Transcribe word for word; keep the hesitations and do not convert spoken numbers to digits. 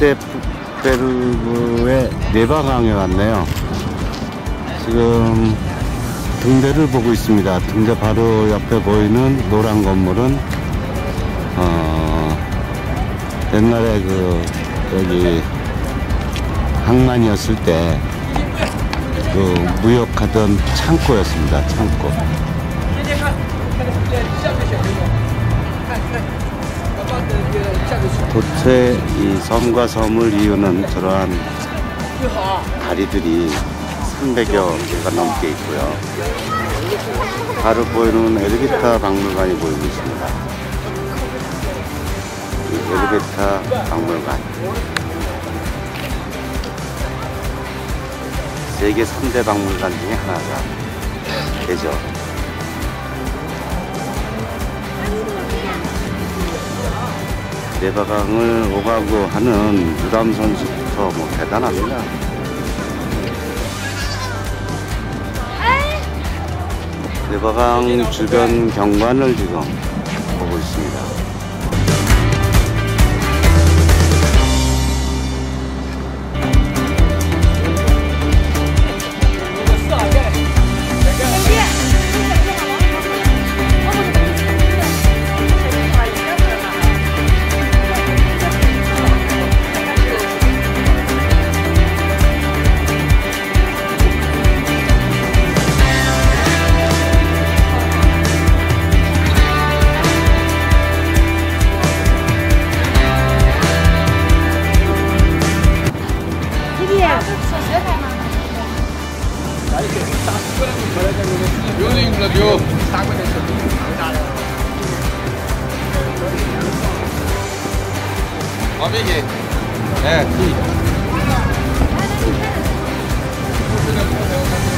산테페테르부르크의 네바강에 왔네요. 지금 등대를 보고 있습니다. 등대 바로 옆에 보이는 노란 건물은 어, 옛날에 그 여기 항만이었을 때 그 무역하던 창고였습니다. 창고. 도체 이 섬과 섬을 이루는 저러한 다리들이 삼백여 개가 넘게 있고요. 바로 보이는 엘리베이터 박물관이 보이고 있습니다. 이 엘리베이터 박물관. 세계 삼 대 박물관 중에 하나가 되죠. 네바강을 오가고 하는 유람 선수부터 뭐 대단합니다. 네바강 주변 경관을 지금 보고 있습니다. 네,